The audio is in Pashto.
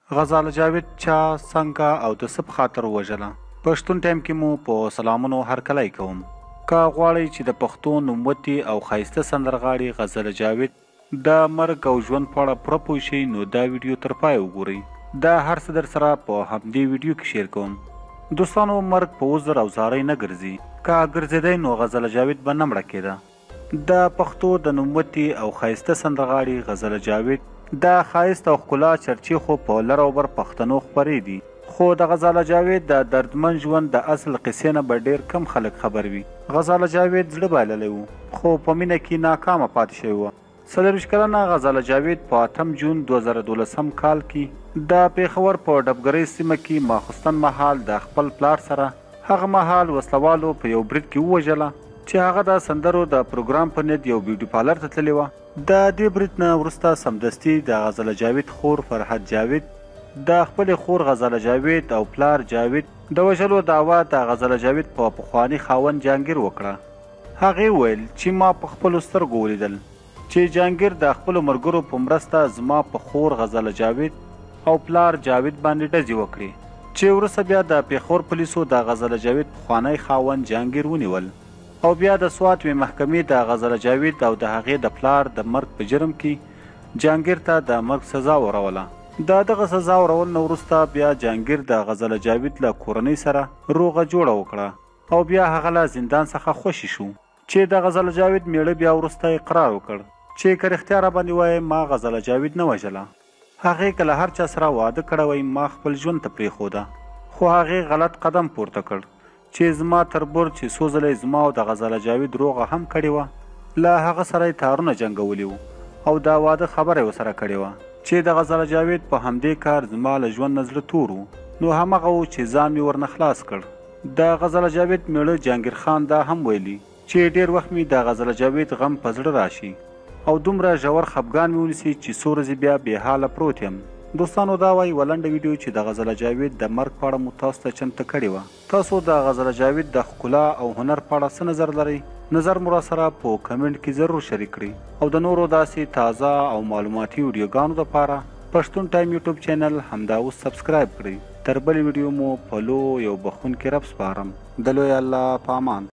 غزاله جاوید چا څنګه او د څه په خاطر ووژله؟ پښتون ټایم کې مو په سلامونو هرکلی کوم. که غواړئ چې د پښتو نوموتي او ښایسته سندرغاړي غزاله جاوید د مرګ او ژوند په اړه پوره پوه شئ نو دا ویډیو تر پایه وګورئ. دا هر څه در سره په همدې ویډیو کې شیر کوم. دوستانو، مرګ په عذر او زارۍ نه ګرځي. که ګرځېدی نو غزاله جاوید به نه مړه کېده. د پښتو د نوموتي او ښایسته سندرغاړي غزاله جاوید د ښایست او ښکلا چرچې خو په لر او بر پښتنو خپرې دي، خو د غزاله جاوید د دردمن ژوند د اصل قصې نه به ډېر کم خلک خبر وي. غزاله جاوید زړه بایللی و خو په مینه کې ناکامه پاتې شوې وه. 40 کلنه غزاله جاوید په 8 جون 2012 کال کې د پېښور په ډبګرۍ سیمه کې ماخوستن مهال د خپل پلار سره هغه مهال وسلوالو په یو برید کې ووژله چې هغه د سندرو د پروګرام په نیت یو بیوټي پارلر ته تللې وه. د دې برید نه وروسته سمدستي د غزاله جاوید خور فرحت جاوید د خپلې خور غزاله جاوید او پلار جاوید د وژلو دعوه د غزاله جاوید په پخواني خاوند جهانګیر وکړه. هغې وویل چې ما په خپلو سترګو ولیدل چې جهانګیر د خپلو ملګرو په مرسته زما په خور غزاله جاوید او پلار جاوید باندې ډزې وکړې، چې وروسته بیا د پېښور پولیسو د غزاله جاوید پخوانی خاوند جهانګیر ونیول او بیا د سوات محکمې د غزاله جاوید او د هغې د پلار د مرګ په جرم کې جهانګیر ته د مرګ سزا وروله. د دغه سزا ورول نه وروسته بیا جهانګیر د غزاله جاوید له کورنۍ سره روغه جوړه وکړه او بیا هغه له زندان څخه خوشي شو چې د غزاله جاوید میړه بیا وروسته اقرار وکړ چې که رښتیا راباندې وایي ما غزاله جاوید نه وژله. هغې که له هر چا سره واده کړی وی ما خپل ژوند ته پرېښوده، خو هغې غلط قدم پورته کړ چې زما تربور چې څو ځله زما او د غزاله جاوید روغه هم کړې وه له هغه سره یې تارونه جنګولي وو او دا واده خبره یې ورسره کړې وه چې د غزاله جاوید په همدې کار زما له ژوند نه زړه تور و، نو همغه و چې ځان مې ورنه خلاص کړ. د غزاله جاوید میړه جهانګیر خان دا هم ویلي چې ډېر وخت مې د غزاله جاوید غم په زړه راشي او دومره ژور خفګان مې ونیسي چې څو ورځې بیا بې حاله پروت یم. دوستانو، دا وایي یوه لنډه ویډیو چې د غزاله جاوید د مرګ په اړه مو تاسو ته چمتو کړې وه. تاسو د غزاله جاوید د ښکلا او هنر په اړه څه نظر لرئ؟ نظر مو راسره په کمنټ کې ضرور شریک کړئ او د نورو داسې تازه او معلوماتي ویډیوګانو دپاره پښتون ټایم یوټیوب چینل همدا اوس سبسکرایب کړئ. تر بلې ویډیو مو په لوی او بخښونکي رب سپارم. د لوی الله په امان.